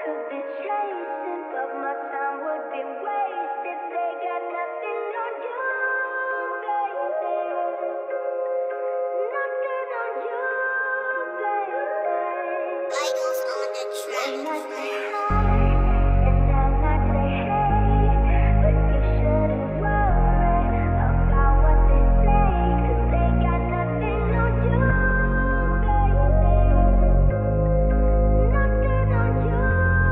could be chasing, but my time would be wasted. They got nothing on you, baby. Nothing on you, baby. Michael's on the track. They might say hi, and I might say hey, but you shouldn't worry about what they say, 'cause they got nothing on you, baby. Nothing on you,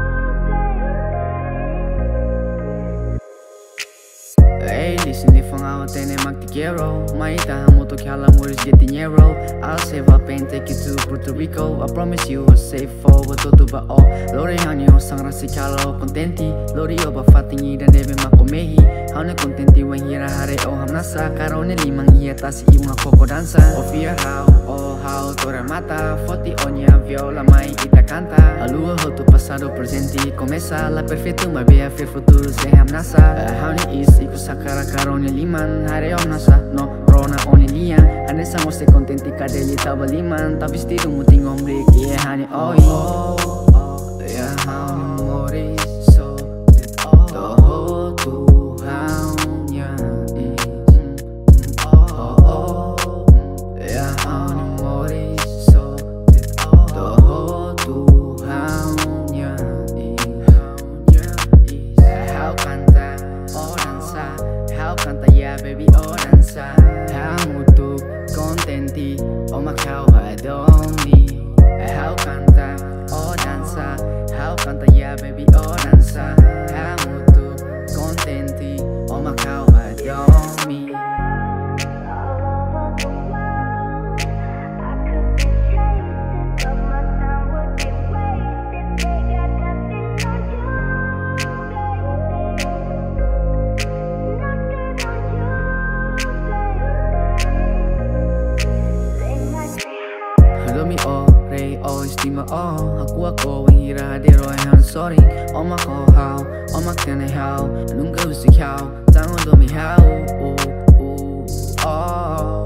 baby. Hey, listen, if I'm out and I'm at the ghetto, my moto Calamuris get the narrow. I'll save up and take you to Puerto Rico. I promise you a safe forward to ba o. Lori hanyo sang rasi calo contenti. Lori oba fatingi dan debe makomehi. Haune contenti when hira hare o hamnasa. Karone limang iya tasi iunga koko dansa. O fear how tore mata. Foti onya viola mai ita canta. Alua hotu pasado presenti. Começa la perfeito ma bea fer futuro se hamnasa. Haune is iku sakara karone liman. Hare o nasa no rona onelian. Ane samo se contenti kadeli tabaliman. Tapi stiru muting omrik ie hani oi. Ya haune mori so toho Tuhannya is ya haune mori so toho Tuhannya is. How canta o dansa, how canta ya baby o dansa. How mutuk contenti o macau adomi. How canta o dansa, how canta ya baby o dansa. How mutuk contenti o macau adomi. All over the world, I could be chasing, but my time would be wasted. They got nothing on you, baby. Nothing on you, baby. They might say hi. Adomi o, rei o, estima o. Aku ang hira hadero ay han sorry. O mako how, o maktene how. Nunca usik how, tango domi how. Oh.